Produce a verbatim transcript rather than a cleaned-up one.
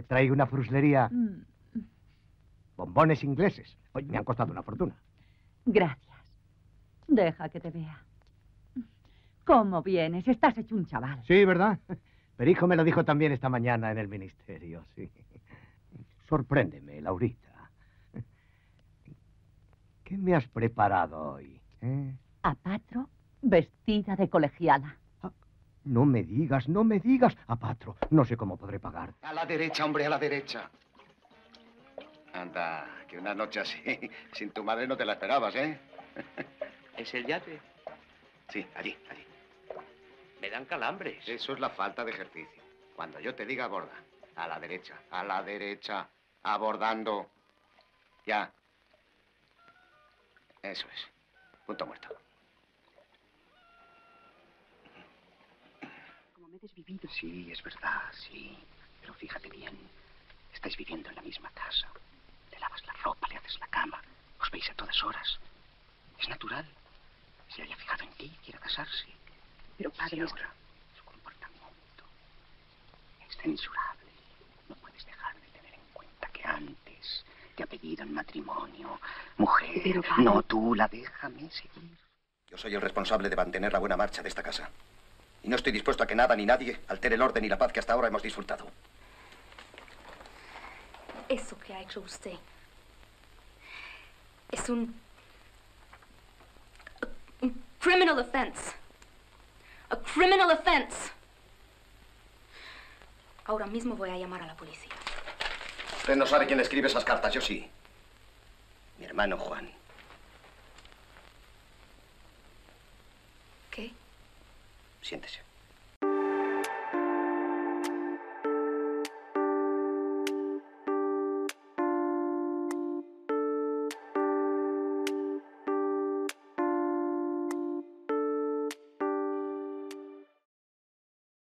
trae una fruslería. Mm. Bombones ingleses. Hoy me han costado una fortuna. Gracias. Deja que te vea. ¿Cómo vienes? Estás hecho un chaval. Sí, ¿verdad? Perico me lo dijo también esta mañana en el ministerio, sí. Sorpréndeme, Laurita. ¿Qué me has preparado hoy? ¿Eh? A Patro, vestida de colegiala. Ah, no me digas, no me digas. A Patro, no sé cómo podré pagar. A la derecha, hombre, a la derecha. Anda, que una noche así, sin tu madre no te la esperabas, ¿eh? ¿Es el yate? Sí, allí, allí. Me dan calambres. Eso es la falta de ejercicio. Cuando yo te diga aborda, a la derecha, a la derecha, abordando. Ya. Eso es. Punto muerto. Como me he desvivido. Sí, es verdad, sí. Pero fíjate bien. Estáis viviendo en la misma casa. Le lavas la ropa, le haces la cama. Os veis a todas horas. Es natural. Se haya fijado en ti, quiera casarse. Pero, padre, y ahora, su comportamiento es censurable. No puedes dejar de tener en cuenta que antes te ha pedido en matrimonio, mujer. Pero, padre... No, tú la déjame seguir. Yo soy el responsable de mantener la buena marcha de esta casa. Y no estoy dispuesto a que nada ni nadie altere el orden y la paz que hasta ahora hemos disfrutado. Eso que ha hecho usted es un... un criminal offense. A criminal offense. Ahora mismo voy a llamar a la policía. Usted no sabe quién escribe esas cartas, yo sí. Mi hermano Juan. ¿Qué? Siéntese.